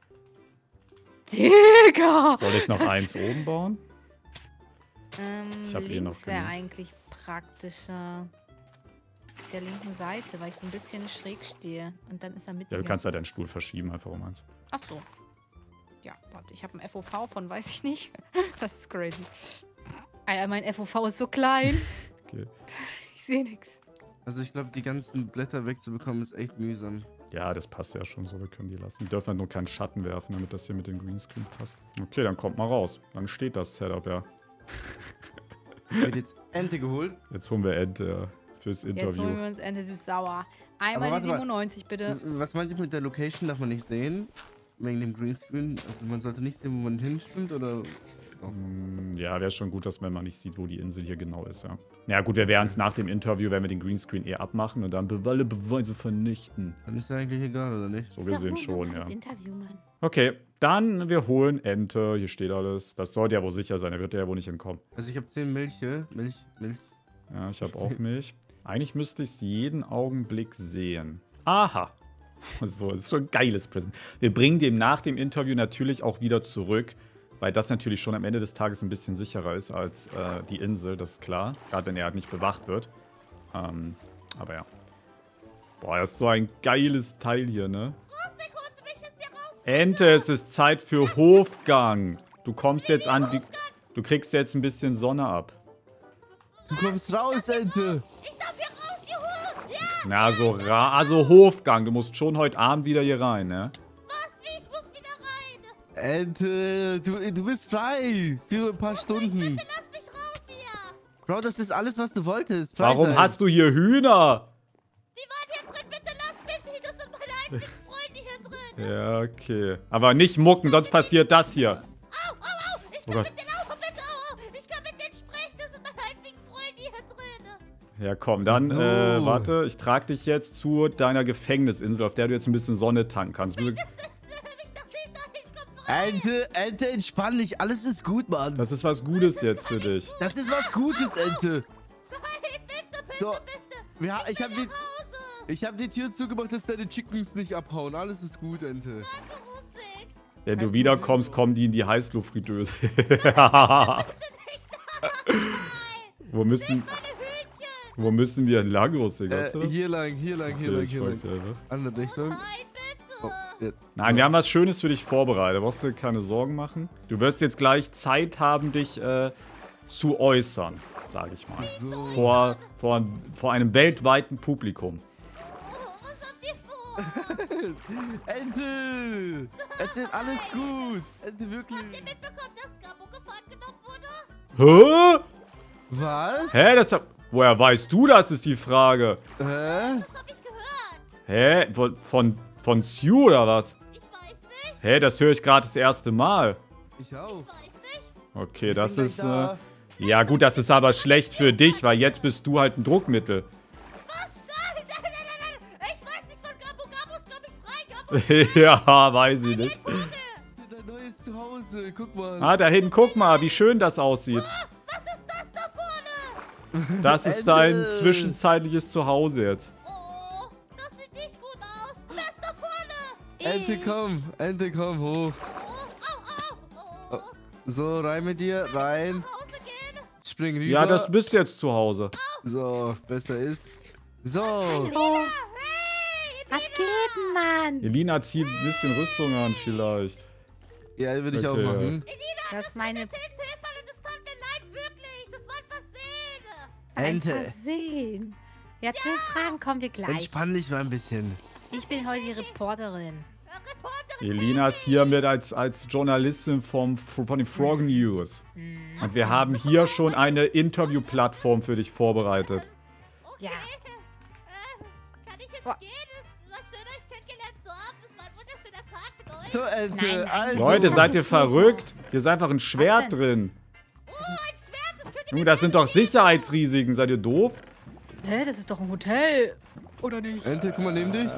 S3: Digga!
S1: Soll ich noch eins oben bauen? Ich habe eh noch
S3: links wäre eigentlich praktischer. Auf der linken Seite, weil ich so ein bisschen schräg stehe. Und dann ist er mit.
S1: Ja, du kannst halt deinen Stuhl verschieben, einfach um eins.
S3: Ach so. Ja, warte, ich habe ein FOV von, weiß ich nicht. Das ist crazy. Alter, mein FOV ist so klein.
S1: Okay.
S3: Ich sehe nichts.
S4: Also ich glaube, die ganzen Blätter wegzubekommen ist echt mühsam.
S1: Ja, das passt ja schon so, wir können die lassen. Die dürfen halt nur keinen Schatten werfen, damit das hier mit dem Greenscreen passt. Okay, dann kommt mal raus. Dann steht das Setup, ja.
S4: Wird jetzt Ente geholt?
S1: Jetzt holen wir Ente fürs Interview.
S3: Jetzt holen wir uns Ente süß-sauer. Einmal
S4: Aber
S3: die 97, bitte.
S4: Was meint ihr mit der Location? Darf man nicht sehen? Wegen dem Greenscreen? Also man sollte nicht sehen, wo man hinschwimmt, oder?
S1: Ja, wäre schon gut, dass man mal nicht sieht, wo die Insel hier genau ist, ja. Ja gut, wir werden es nach dem Interview, werden wir den Greenscreen abmachen und dann alle Beweise vernichten.
S4: Dann ist ja eigentlich egal, oder nicht?
S1: So gesehen schon, ja.
S3: Das Interview, Mann.
S1: Okay, dann wir holen Ente. Hier steht alles. Das sollte ja wohl sicher sein, er wird ja wohl nicht entkommen.
S4: Also ich habe 10 Milch.
S1: Ja, ich habe auch Milch. Eigentlich müsste ich es jeden Augenblick sehen. Aha. So, das ist schon ein geiles Present. Wir bringen dem nach dem Interview natürlich auch wieder zurück, weil das natürlich schon am Ende des Tages ein bisschen sicherer ist als die Insel, das ist klar. Gerade wenn er halt nicht bewacht wird. Aber ja. Boah, das ist so ein geiles Teil hier, ne? Ente, es ist Zeit für Hofgang. Du kommst jetzt an, du kriegst jetzt ein bisschen Sonne ab.
S4: Du kommst raus, Ente!
S5: Ich darf hier raus, juhu! Ja!
S1: Na, also Hofgang. Du musst schon heute Abend wieder hier rein, ne?
S5: Was? Wie? Ich muss wieder rein!
S4: Ente, du bist frei! Für ein paar Stunden.
S5: Bitte lass mich raus hier!
S4: Bro, das ist alles, was du wolltest. Frei
S1: Warum
S4: sein.
S1: hast du hier Hühner?
S5: Die waren hier drin, bitte lass mich! Das sind meine einzigen Freunde hier drin!
S1: Ja, okay. Aber nicht mucken, sonst passiert das hier.
S5: Au, au, au! Ich kann mit denen auch, bitte, au, au! Ich kann mit denen sprechen, das sind meine einzigen Freunde hier drin!
S1: Ja, komm, dann,
S4: So.
S1: warte. Ich trage dich jetzt zu deiner Gefängnisinsel, auf der du jetzt ein bisschen Sonne tanken kannst.
S5: Ich dachte, ich komm frei!
S4: Ente, entspann dich. Alles ist gut, Mann.
S1: Das ist was Gutes jetzt für dich.
S4: Das ist was Gutes, Ente.
S5: Nein, bitte, bitte,
S4: So,
S5: bitte!
S4: Ja, ich hab die...
S5: Nach Hause.
S4: Ich habe die Tür zugemacht, dass deine Chickens nicht abhauen. Alles ist gut, Ente.
S5: Danke, Rusik.
S1: Wenn du wiederkommst, kommen die in die Heißluftfritteuse. Wo müssen wir lang, Rusik? Weißt du das?
S4: Hier lang, hier lang, hier lang,
S1: ich
S4: hier lang.
S1: folge dir einfach.
S4: Andere Richtung.
S5: Nein, bitte.
S4: Oh, jetzt.
S1: Nein, wir haben was Schönes für dich vorbereitet. Brauchst du dir keine Sorgen machen. Du wirst jetzt gleich Zeit haben, dich zu äußern, sage ich mal.
S4: So.
S1: Vor einem weltweiten Publikum.
S5: Was habt ihr vor?
S4: Ente! Es ist alles gut. Ente, wirklich.
S5: Habt ihr mitbekommen, dass Gabo gefangen genommen wurde?
S1: Hä?
S4: Was?
S1: Hä? Woher weißt du das, ist die Frage.
S4: Hä?
S5: Das hab ich gehört.
S1: Hä? Von Sue oder was?
S5: Ich weiß nicht.
S1: Hä? Das höre ich gerade das erste Mal.
S4: Ich auch.
S5: Ich weiß nicht.
S1: Okay, das
S4: bin
S1: ist...
S4: gleich da.
S1: Ja gut, das ist aber schlecht für dich, weil jetzt bist du halt ein Druckmittel.
S5: Was? Nein, nein, nein, nein, nein. Ich weiß nichts von Gabo. Gabo ist, glaube ich, frei. Gabo
S1: Ja, weiß ich nicht.
S4: Dein neues Zuhause. Guck mal.
S1: Ah, da hinten, guck mal, wie schön das aussieht.
S5: Was ist das da vorne?
S1: Das ist
S4: Ente.
S1: dein zwischenzeitliches Zuhause jetzt.
S5: Oh, das sieht nicht gut aus. Wer ist da vorne?
S4: Ente, komm. Ente, komm hoch.
S5: Oh, au, au. Oh.
S4: So, rein mit dir. Rein.
S5: Nach Hause gehen.
S4: Spring rüber.
S1: Ja, das bist du jetzt zu Hause.
S4: So, besser ist. So.
S3: Oh, was geht denn, Mann?
S1: Elina, zieh ein bisschen Rüstung an vielleicht.
S4: Ja, würde ich auch
S1: Okay, ja.
S4: machen.
S3: Das ist meine
S5: TNT-Falle, das tat mir leid, wirklich. Das war ein Versehen.
S4: Ente.
S3: Versehen. Ja, zu den Fragen kommen wir gleich.
S4: Entspann dich mal ein bisschen.
S3: Ich bin heute die Reporterin.
S5: Reporterin.
S1: Elina ist hier mit als Journalistin von den Frog News. Und wir haben hier schon eine Interviewplattform für dich vorbereitet.
S3: Ja.
S5: Kann ich jetzt
S3: Boah.
S5: gehen? Es war schön, euch kennengelernt zu haben. Es war ein wunderschöner Tag mit euch.
S4: So, Ente.
S3: Nein, nein.
S4: Also.
S1: Leute, seid ihr verrückt? Hier ist einfach ein Schwert
S3: denn?
S1: drin.
S5: Oh, ein Schwert, das könnt ihr
S1: Junge, das sind doch Sicherheitsrisiken. Seid ihr doof?
S3: Hä, das ist doch ein Hotel. Oder nicht?
S4: Ente, guck mal neben dich.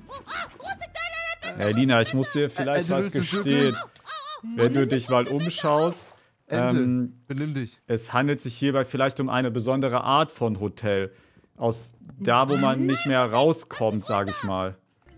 S1: Elina, ich muss dir vielleicht
S4: du
S1: was
S4: willst es
S1: gestehen. Wenn du dich mal umschaust,
S4: Ente, benimm dich.
S1: es handelt sich hierbei vielleicht um eine besondere Art von Hotel. Aus da, wo man nicht mehr rauskommt, sage ich mal.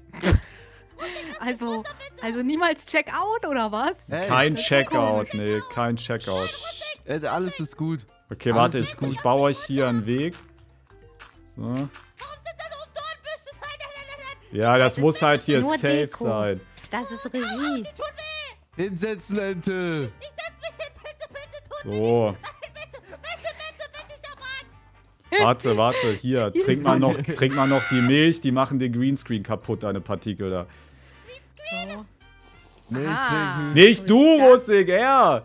S3: Also niemals Checkout oder was?
S4: Hey,
S1: Kein Checkout, nee, kein Checkout.
S4: Ente, alles ist gut.
S1: Okay,
S4: Alles
S1: warte,
S4: ist
S1: ich baue euch hier einen Weg. So.
S5: Warum sind da so Dornbüsche? Nein, nein, nein, nein.
S1: Ja, das muss halt hier
S3: nur
S1: safe
S3: Deko.
S1: sein.
S3: Das ist Regie.
S5: Die tun weh.
S4: Hinsetzen, Ente.
S5: Ich setz mich hin. Bitte, bitte, tun weh.
S1: So,
S5: Nein, bitte, bitte, ich hab Angst.
S1: warte, hier, trink mal noch die Milch, die machen den Greenscreen kaputt, deine Partikel da.
S3: So.
S4: Milch
S3: Ah.
S4: trinken.
S1: Nicht du, Russig, er!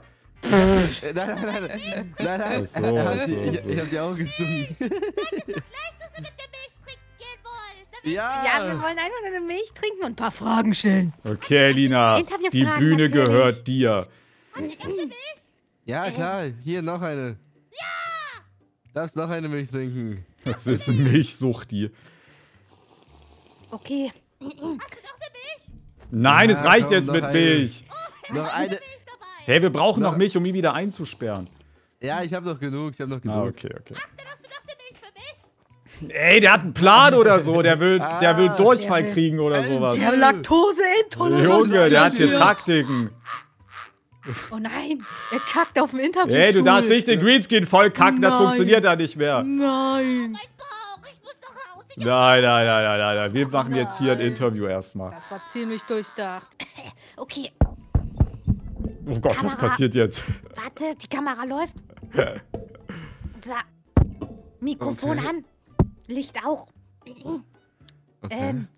S4: Nein.
S1: Ach so,
S4: Ich hab die Augen gesungen.
S5: Gleich, dass wir mit mir Milch trinken gehen wollen. Dann
S3: Ja, wir wollen einfach nur eine Milch trinken und ein paar Fragen stellen.
S1: Okay, Elina,
S3: Interviewfragen
S1: die Bühne
S3: natürlich.
S1: gehört dir.
S4: Ja, klar. Hier, noch eine. Ja! Darfst noch eine Milch trinken.
S1: Das ist Milchsucht, die.
S3: Okay.
S5: hast du noch eine Milch?
S1: Nein,
S4: Ja,
S1: es reicht
S4: komm,
S1: jetzt
S4: noch
S1: mit
S4: eine.
S1: Milch.
S4: Noch eine.
S5: Milch dabei.
S1: Hey, wir brauchen noch
S4: Na.
S1: Milch, um ihn wieder einzusperren.
S4: Ja, ich hab noch genug.
S1: Ah, okay.
S5: Dann hast du noch eine Milch für mich?
S1: Ey, der hat einen Plan oder so. Der will Durchfall
S3: der will-
S1: kriegen oder sowas.
S3: Der Laktoseintoleranz.
S1: Junge, der hat hier
S3: hier.
S1: Taktiken.
S3: Oh nein, er kackt auf dem Interview.
S1: Ey, du darfst nicht den Greenscreen voll kacken, das
S3: Nein.
S1: funktioniert da nicht mehr.
S3: Nein.
S5: Mein Bauch, ich muss nach Hause.
S1: Nein. Wir machen jetzt hier ein Interview erstmal.
S3: Das war ziemlich durchdacht. Okay,
S1: Oh Gott, was
S3: Kamera.
S1: passiert jetzt?
S3: warte, die Kamera läuft. So. Mikrofon
S4: Okay.
S3: an. Licht auch.
S4: Okay.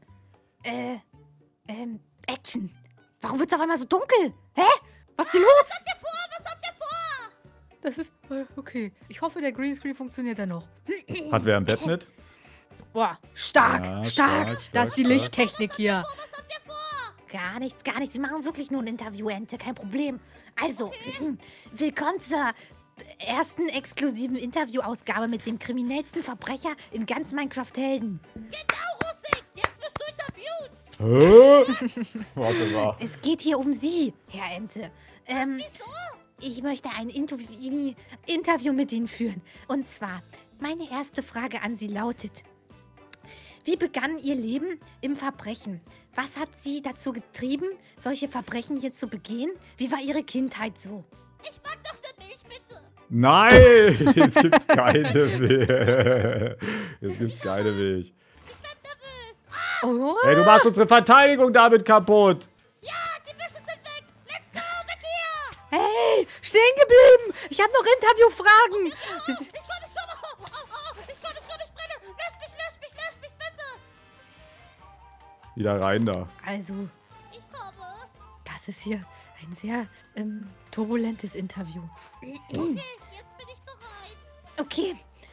S3: Action. Warum wird's auf einmal so dunkel? Hä? Was ist hier los?
S5: Was habt ihr vor?
S3: Das ist, okay. Ich hoffe, der Greenscreen funktioniert dann noch.
S1: Hat wer im Bett mit?
S3: Boah, stark,
S1: Ja,
S3: stark.
S1: stark,
S3: Das ist die
S1: stark.
S3: Lichttechnik hier.
S5: Was habt ihr vor?
S3: Gar nichts. Wir machen wirklich nur ein Interview, Ente, kein Problem. Also, willkommen zur ersten exklusiven Interviewausgabe mit dem kriminellsten Verbrecher in ganz Minecraft-Helden.
S5: Genau, Rusik. Jetzt wirst du interviewt.
S1: Hä? Warte mal.
S3: Es geht hier um Sie, Herr Ente.
S5: Wieso?
S3: Ich möchte ein Interview mit Ihnen führen. Und zwar, meine erste Frage an Sie lautet, Wie begann Ihr Leben im Verbrechen? Was hat Sie dazu getrieben, solche Verbrechen hier zu begehen? Wie war Ihre Kindheit so?
S5: Ich mag doch eine Milch, bitte.
S1: Nein, jetzt gibt's keine Milch. Jetzt gibt's keine Milch.
S5: Ich werd nervös.
S3: Oh,
S1: Hey, du machst unsere Verteidigung damit kaputt.
S5: Ja, die Büsche sind weg. Let's go, weg hier.
S3: hey, stehen geblieben! Ich habe noch Interviewfragen!
S5: Ich komm. Ich brenne. Lösch mich, bitte.
S1: Wieder rein da.
S3: Also,
S5: Ich komme.
S3: das ist hier ein sehr turbulentes Interview.
S5: Okay, jetzt bin ich bereit.
S3: Okay,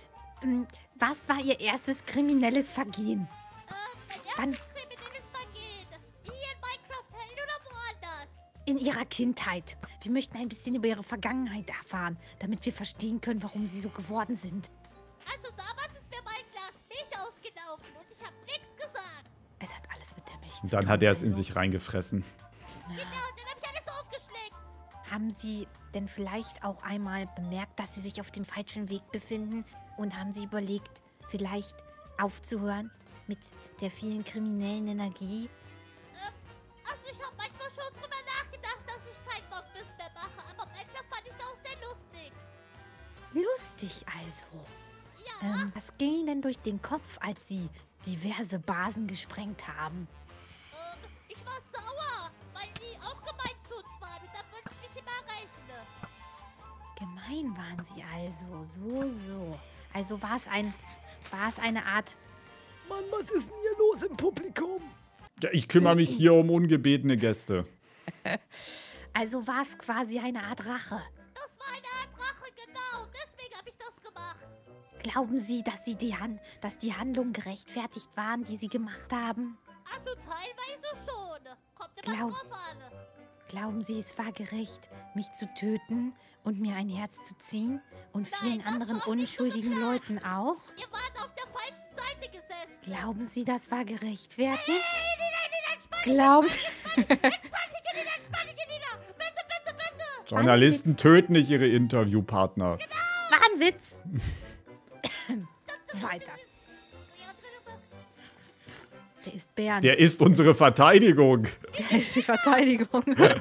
S3: was war Ihr erstes kriminelles Vergehen?
S5: Mein
S3: Wann?
S5: erstes kriminelles Vergehen. Hier in Minecraft Hell oder woanders?
S3: In Ihrer Kindheit. Wir möchten ein bisschen über Ihre Vergangenheit erfahren, damit wir verstehen können, warum Sie so geworden sind.
S5: Also damals ist mir mein Glas Milch ausgelaufen und ich habe nichts gesagt.
S3: Es hat alles mit der Milch
S1: Und
S3: zu
S1: dann
S3: tun,
S1: hat er es in
S3: also.
S1: sich reingefressen.
S5: Genau, und dann habe ich alles aufgeschleckt.
S3: Haben Sie denn vielleicht auch einmal bemerkt, dass Sie sich auf dem falschen Weg befinden? Und haben Sie überlegt, vielleicht aufzuhören mit der vielen kriminellen Energie?
S5: Also ich habe manchmal schon drüber nachgedacht, dass ich keinen Bockbiss mehr mache, aber manchmal fand ich es auch sehr lustig.
S3: Lustig also.
S5: Ja,
S3: Was ging Ihnen denn durch den Kopf, als Sie diverse Basen gesprengt haben?
S5: ich war sauer, weil die auch gemein zu uns waren und dann wollte ich mich immer rächen.
S3: Gemein waren Sie also, so. Also war es eine Art... Mann, was ist denn hier los im Publikum?
S1: Ja, ich kümmere mich hier um ungebetene Gäste.
S3: Also war es quasi eine Art Rache.
S5: Das war eine Art Rache, genau, deswegen habe ich das gemacht.
S3: Glauben Sie, dass die Handlungen gerechtfertigt waren, die Sie gemacht haben?
S5: Also teilweise schon. Kommt immer
S3: Glaub-
S5: drauf an.
S3: Glauben Sie, es war gerecht, mich zu töten und mir ein Herz zu ziehen? Und vielen
S5: das
S3: anderen
S5: war nicht so
S3: unschuldigen
S5: geplant.
S3: Leuten auch?
S5: Ihr wart auf der falschen Seite gesessen.
S3: Glauben Sie, das war gerechtfertigt?
S5: Nein, entspann
S3: Glauben Sie...
S5: dich, Nina. Bitte.
S1: Journalisten töten nicht ihre Interviewpartner.
S3: War ein Witz. Weiter. Der ist Bernd.
S1: Der ist unsere Verteidigung.
S3: Der ist die Verteidigung.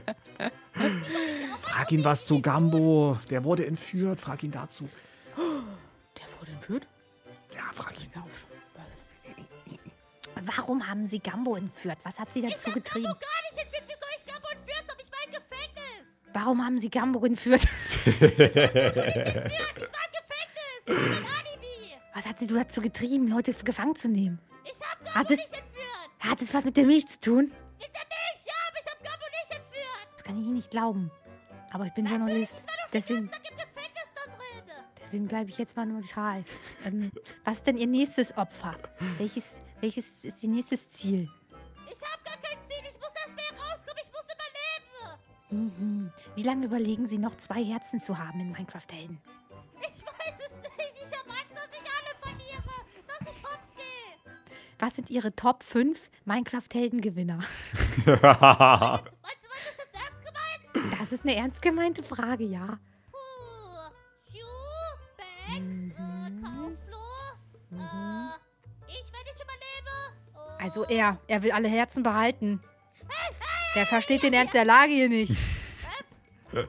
S1: Frag ihn was zu Gambo. Der wurde entführt. Frag ihn dazu.
S3: Der wurde entführt?
S1: Ja, frag ihn.
S3: Warum haben Sie Gambo entführt? Was hat Sie dazu getrieben?
S5: Gar nicht entführt. Wieso ich Gambo entführt habe? Ich war im Gefängnis.
S3: Warum haben Sie Gambo entführt?
S5: Ich war im Gefängnis. Ich bin ein Alibi.
S3: Was hat Sie dazu getrieben, Leute gefangen zu nehmen?
S5: Ich habe
S3: Hat
S5: Gambo
S3: es-
S5: nicht entführt.
S3: Hat es was mit der Milch zu tun?
S5: Mit der Milch, ja, aber ich habe Gambo nicht entführt.
S3: Das kann ich Ihnen nicht glauben. Aber ich bin Journalist. Deswegen,
S5: Ich im Gefängnis da drin.
S3: deswegen bleibe ich jetzt mal neutral. Was ist denn Ihr nächstes Opfer? Welches ist Ihr nächstes Ziel?
S5: Ich habe gar kein Ziel. Ich muss erst mehr rauskommen. Ich muss überleben.
S3: Wie lange überlegen Sie noch 2 Herzen zu haben in Minecraft-Helden?
S5: Ich weiß es nicht. Ich habe Angst, dass ich alle verliere. Dass ich hops gehe.
S3: Was sind Ihre Top 5 Minecraft-Helden-Gewinner?
S5: Meinst du, war das jetzt ernst gemeint?
S3: Das ist eine ernst gemeinte Frage, ja.
S5: Schuh, Banks, Kauflo. Ich, wenn ich überlebe.
S3: Also er will alle Herzen behalten. Der versteht den Ernst der Lage hier nicht.
S5: Bitte,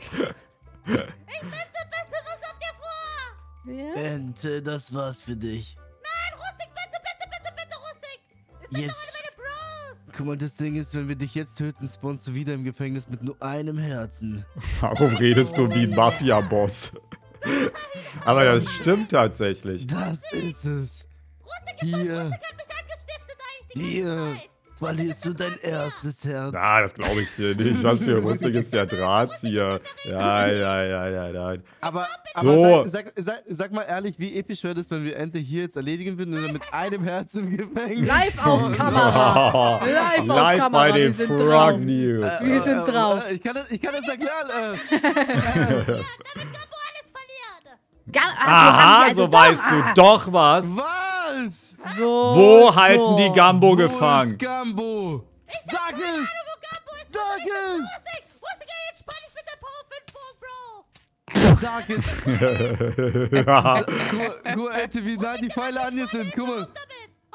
S5: was habt ihr vor?
S3: Ja?
S4: Ente, das war's für dich.
S5: Nein, Russik, bitte, Russik. Es sind
S4: Jetzt.
S5: doch alle meine Bros.
S4: Guck mal, das Ding ist, wenn wir dich jetzt töten, spawnst du wieder im Gefängnis mit nur einem Herzen.
S1: Warum redest du wie ein Mafia-Boss? Aber das stimmt tatsächlich.
S4: Das ist es.
S5: Russik
S4: Hier,
S5: hat mich angestiftet eigentlich die ganze
S4: hier,
S5: Zeit.
S4: verlierst du dein erstes Herz.
S1: Ah, das glaube ich dir nicht. Was für Russik ist der Drahtzieher? Ja.
S4: Aber
S1: So.
S4: sag mal ehrlich, wie episch wäre das, wenn wir Ente hier jetzt erledigen würden und dann mit einem Herz im Gefängnis?
S3: Live auf Kamera. Live auf
S1: Live
S3: Kamera.
S1: bei den
S3: wir sind
S1: Frog
S3: drauf.
S1: News.
S3: Wir sind drauf.
S4: Ich kann das erklären.
S5: Damit Gambo alles verliert.
S1: Aha, so weißt du doch was.
S4: Was?
S3: So.
S1: Wo halten die Gambo
S4: Wo
S1: gefangen?
S4: ist Gambo? Sag es!
S5: Wo Gambo ist,
S4: Sag es!
S5: Russik, jetzt spann ich mit der Power 5 Bro.
S4: Sag es! Guck mal, Ente, wie nah die Pfeile an dir sind. Guck mal.
S5: Damit.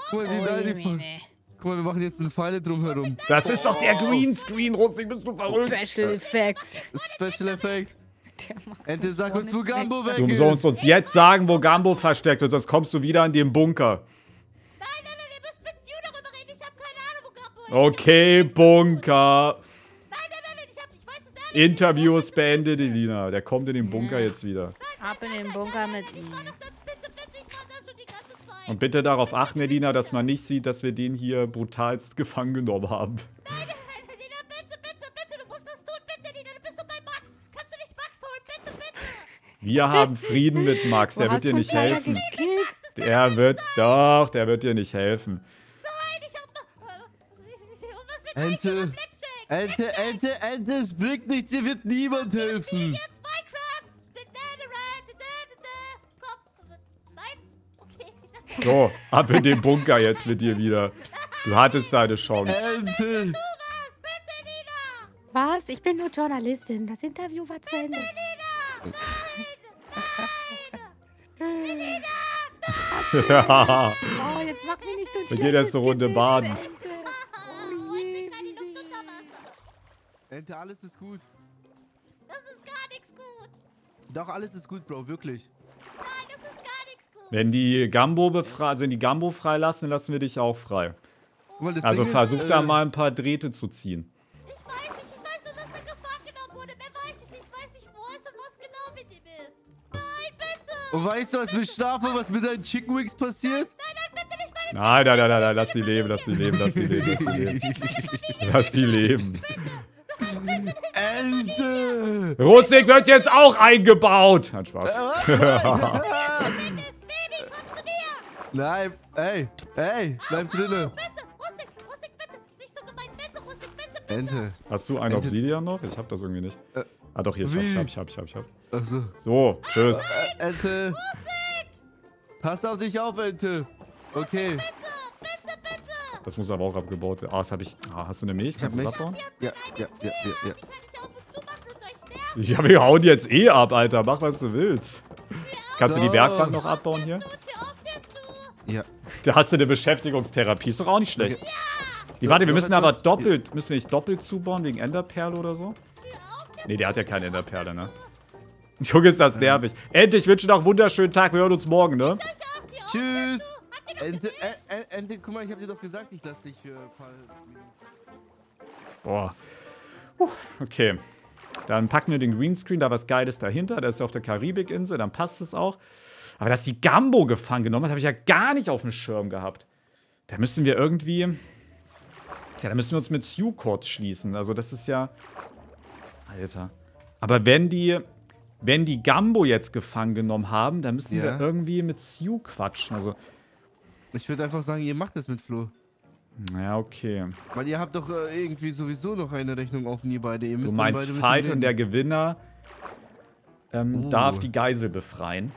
S4: Guck mal, wie geil die Folge. Guck mal, wir machen jetzt einen Pfeile drumherum.
S1: Das ist doch der Greenscreen, Rustig, bist du verrückt?
S3: Special Effects.
S4: Special Effekt.
S3: Der macht
S4: Ente, sag uns, wo Gambo weg
S1: Du
S4: ist.
S1: sollst uns jetzt sagen, wo Gambo versteckt ist, sonst kommst du wieder in den Bunker.
S5: Nein, ihr müsst mit Stu darüber reden. Ich habe keine Ahnung, wo Gambo ist.
S1: Okay, Bunker.
S5: Nein, ich weiß es ehrlich.
S1: Interview ist beendet, Elina. Der kommt in den Bunker jetzt wieder.
S3: ab in den Bunker mit ihm.
S5: Ich war da schon die ganze Zeit.
S1: Und bitte darauf achten, Elina, dass man nicht sieht, dass wir den hier brutalst gefangen genommen haben.
S5: Nein, Lina, bitte, du musst was tun, bitte, Lina, du bist doch bei Max. Kannst du nicht Max holen, bitte.
S1: Wir haben Frieden mit Max, der wird dir nicht helfen. Der wird dir nicht helfen.
S5: Nein, ich hab noch... was mit
S4: Ente.
S5: Blackjack?
S4: Ente, es bringt nichts, hier wird niemand helfen.
S5: Jetzt Minecraft. Split Komm. Nein? Okay.
S1: So, ab in den Bunker jetzt mit dir wieder. Du hattest deine Chance.
S4: Ente.
S5: Bitte, Lina.
S3: Was? Ich bin nur Journalistin. Das Interview war zu Ende.
S1: Ja.
S3: Oh, jetzt mach mich nicht so ein
S1: Wir gehen erst eine Runde
S3: schlechtes
S1: baden.
S3: Gewissen, Ente. Oh je,
S5: Kann die
S3: wie
S5: Luft
S3: weh.
S5: unter Wasser.
S4: Ente, alles ist gut.
S5: Das ist gar nichts gut.
S4: Doch, alles ist gut, Bro, wirklich.
S5: Nein, das ist gar nichts gut.
S1: Wenn die Gambo freilassen, dann lassen wir dich auch frei.
S4: Guck mal, das
S1: Also
S4: Ding
S1: versuch
S4: ist,
S1: da mal ein paar Drähte zu ziehen.
S5: Ich weiß nur, dass er gefangen genommen wurde. Mehr weiß ich nicht. Ich weiß nicht, wo er ist und was genau mit ihm ist. Nein, bitte.
S4: Und weißt du, was mit Strafe, was mit deinen Chicken Wings passiert?
S5: Bitte nicht meine
S1: Nein, lass die leben. Lass die leben.
S4: Ente!
S1: Rustig wird jetzt auch eingebaut. Hat Spaß.
S5: Baby, komm zu mir.
S4: Nein, ey, bleib drinne.
S5: Bitte, Rusik, bitte. Nicht so gemein, bitte, Rusik, bitte.
S4: Ente.
S1: Hast du einen Obsidian noch? Ich hab das irgendwie nicht. Ah doch, hier, ich hab.
S4: Achso.
S1: So, tschüss.
S4: Ente. Pass auf dich auf, Ente. Okay.
S5: Bitte.
S1: Das muss aber auch abgebaut werden. Ah, das hab ich. Ah, hast du eine Milch? Kannst du das
S4: Milch.
S1: abbauen?
S4: Ja.
S5: Kann ich auf und zu machen und euch sterben?
S1: Ja, wir hauen jetzt eh ab, Alter. Mach, was du willst. Kannst du die
S4: So.
S1: Bergbank noch abbauen hier?
S5: Tür auf, Tür zu.
S4: Ja.
S1: Da hast du eine Beschäftigungstherapie. Ist doch auch nicht schlecht. Warte, wir
S4: noch
S1: müssen aber
S4: etwas?
S1: müssen wir nicht doppelt zubauen wegen Enderperle oder so? Nee, der hat ja keine Enderperle, ne? Junge, ist das nervig. Endlich, ich wünsche noch einen wunderschönen Tag. Wir hören uns morgen, ne?
S4: Tschüss. Ente, guck mal, ich hab dir doch gesagt, ich lass dich für ein paar Minuten.
S1: Boah. Okay. Dann packen wir den Greenscreen, da was Geiles dahinter. Das ist auf der Karibikinsel, dann passt es auch. Aber dass die Gambo gefangen genommen hat, habe ich ja gar nicht auf dem Schirm gehabt. Da müssen wir irgendwie... Ja, da müssen wir uns mit Stu kurz schließen. Also das ist ja... Alter. Aber wenn die Gambo jetzt gefangen genommen haben, dann müssen wir irgendwie mit Stu quatschen. Also...
S4: Ich würde einfach sagen, ihr macht es mit Flo.
S1: Ja, okay.
S4: Weil ihr habt doch irgendwie sowieso noch eine Rechnung offen, ihr beide. Ihr müsst
S1: Du
S4: dann
S1: meinst
S4: beide mit
S1: Fight
S4: ihm
S1: und der
S4: reden.
S1: Gewinner darf die Geisel befreien.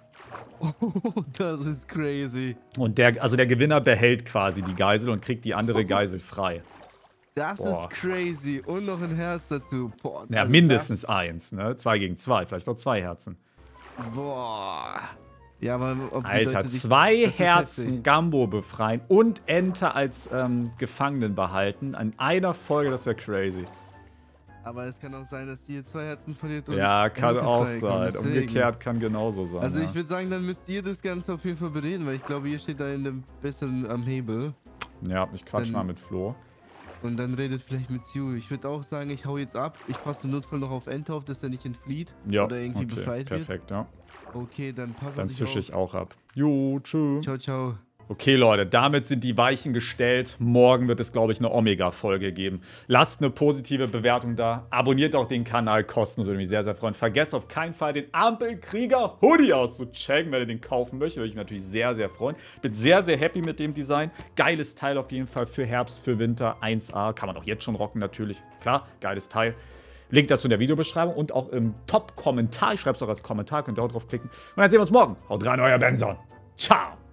S4: Oh, das ist crazy.
S1: Und der Gewinner behält quasi die Geisel und kriegt die andere Geisel frei.
S4: Das
S1: Boah.
S4: ist crazy. Und noch ein Herz dazu. Boah,
S1: Ja,
S4: also
S1: mindestens eins, ne? 2 gegen 2, vielleicht auch 2 Herzen.
S4: Boah. Ja, aber ob die
S1: Alter,
S4: Leute sich-
S1: 2
S4: das ist
S1: Herzen
S4: heftig.
S1: Gambo befreien und Ente als Gefangenen behalten. An einer Folge, das wäre crazy.
S4: Aber es kann auch sein, dass die jetzt 2 Herzen verliert. und
S1: Ja, kann
S4: Ente
S1: auch
S4: freikommen,
S1: sein.
S4: deswegen.
S1: Umgekehrt kann genauso sein.
S4: Also
S1: ja.
S4: ich würde sagen, dann müsst ihr das Ganze auf jeden Fall bereden, weil ich glaube, ihr steht da in dem besseren am Hebel.
S1: Ja, ich quatsch
S4: Dann-
S1: mal mit Flo.
S4: Und dann redet vielleicht mit Stu. Ich würde auch sagen, ich hau jetzt ab. Ich passe im Notfall noch auf Ente auf, dass er nicht entflieht.
S1: Ja,
S4: Oder irgendwie
S1: okay,
S4: befreit wird.
S1: perfekt, ja.
S4: Okay, dann pass
S1: Dann
S4: auf dich
S1: zische
S4: auf.
S1: ich auch ab. Jo, tschüss.
S4: Ciao, ciao.
S1: Okay, Leute, damit sind die Weichen gestellt. Morgen wird es, glaube ich, eine Omega-Folge geben. Lasst eine positive Bewertung da. Abonniert auch den Kanal kostenlos, würde mich sehr, sehr freuen. Vergesst auf keinen Fall, den Ampelkrieger-Hoodie auszuchecken, wenn ihr den kaufen möchtet. Würde ich mich natürlich sehr, sehr freuen. Bin sehr, sehr happy mit dem Design. Geiles Teil auf jeden Fall für Herbst, für Winter. 1A. Kann man auch jetzt schon rocken, natürlich. Klar, geiles Teil. Link dazu in der Videobeschreibung und auch im Top-Kommentar. Ich schreibe es auch als Kommentar, könnt ihr auch drauf klicken. Und dann sehen wir uns morgen. Haut rein, euer Benson. Ciao.